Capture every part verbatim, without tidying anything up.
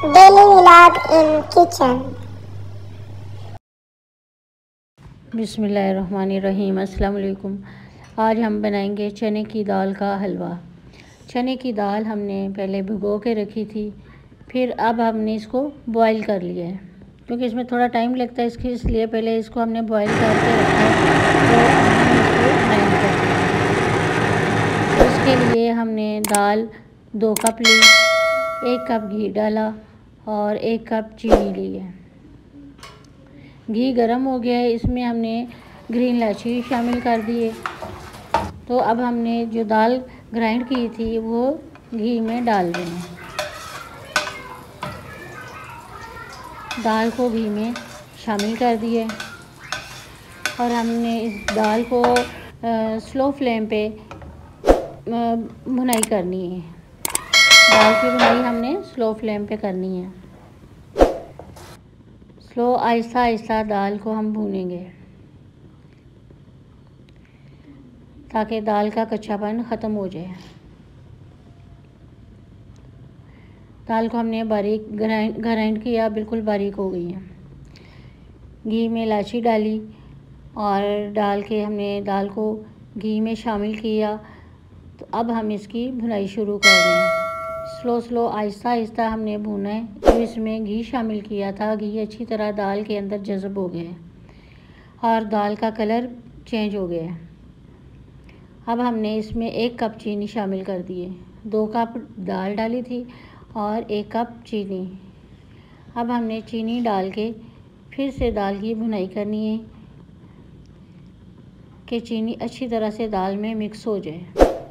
Daily vlog in kitchen. बिस्मिल्लाहिर्रहमानिर्रहीम। अस्सलाम वालेकुम। आज हम बनाएंगे चने की दाल का हलवा। चने की दाल हमने पहले भिगो के रखी थी, फिर अब हमने इसको बॉईल कर लिया है, क्योंकि इसमें थोड़ा टाइम लगता है इसके, इसलिए पहले इसको हमने बॉईल करके रखा है। तो हमने इसको ग्राइंड कर लिया। इसके लिए हमने दाल दो कप ली, एक कप घी डाला और एक कप चीनी ली है। घी गरम हो गया है, इसमें हमने ग्रीन इलायची शामिल कर दिए। तो अब हमने जो दाल ग्राइंड की थी वो घी में डाल दें। दाल को घी में शामिल कर दिए और हमने इस दाल को आ, स्लो फ्लेम पे भुनाई करनी है। दाल की भुनाई हमने स्लो फ्लेम पे करनी है। स्लो आहिस्ता आहिस्ता दाल को हम भूनेंगे ताकि दाल का कच्चापन ख़त्म हो जाए। दाल को हमने बारीक ग्राइंड ग्राइंड किया, बिल्कुल बारीक हो गई है। घी में इलायची डाली और डाल के हमने दाल को घी में शामिल किया। तो अब हम इसकी भुनाई शुरू कर रहे हैं। स्लो स्लो आहिस्ता आहिस्ता हमने भुना है। जो इसमें घी शामिल किया था, घी अच्छी तरह दाल के अंदर जज़ब हो गया है और दाल का कलर चेंज हो गया है। अब हमने इसमें एक कप चीनी शामिल कर दिए। दो कप दाल डाली थी और एक कप चीनी। अब हमने चीनी डाल के फिर से दाल की भुनाई करनी है कि चीनी अच्छी तरह से दाल में मिक्स हो जाए।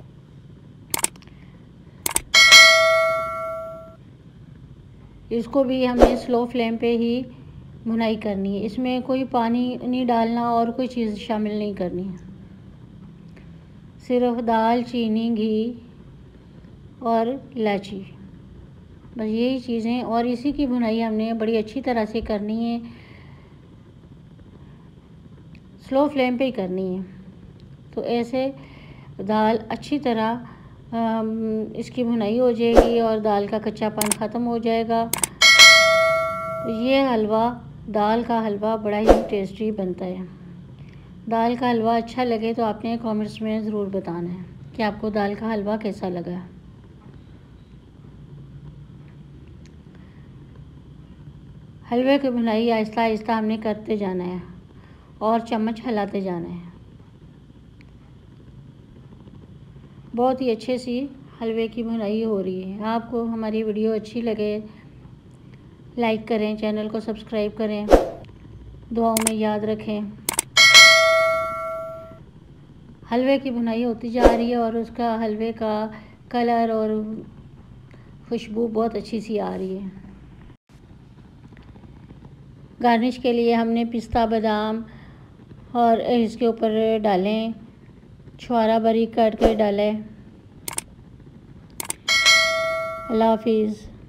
इसको भी हमें स्लो फ्लेम पे ही भुनाई करनी है। इसमें कोई पानी नहीं डालना और कोई चीज़ शामिल नहीं करनी है। सिर्फ दाल, चीनी, घी और इलायची, बस यही चीज़ें, और इसी की भुनाई हमने बड़ी अच्छी तरह से करनी है। स्लो फ्लेम पे ही करनी है। तो ऐसे दाल अच्छी तरह इसकी भुनाई हो जाएगी और दाल का कच्चापन ख़त्म हो जाएगा। ये हलवा, दाल का हलवा बड़ा ही टेस्टी बनता है। दाल का हलवा अच्छा लगे तो आपने कमेंट्स में ज़रूर बताना है कि आपको दाल का हलवा कैसा लगा। हलवे की भुनाई आहिस्ता आहिस्ता हमने करते जाना है और चम्मच हिलाते जाना है। बहुत ही अच्छे सी हलवे की भुनाई हो रही है। आपको हमारी वीडियो अच्छी लगे लाइक करें, चैनल को सब्सक्राइब करें, दुआओं में याद रखें। हलवे की भुनाई होती जा रही है और उसका हलवे का कलर और खुशबू बहुत अच्छी सी आ रही है। गार्निश के लिए हमने पिस्ता, बादाम और इसके ऊपर डालें, छुहारा बारीक काट के डालें। अल्लाह हाफिज़।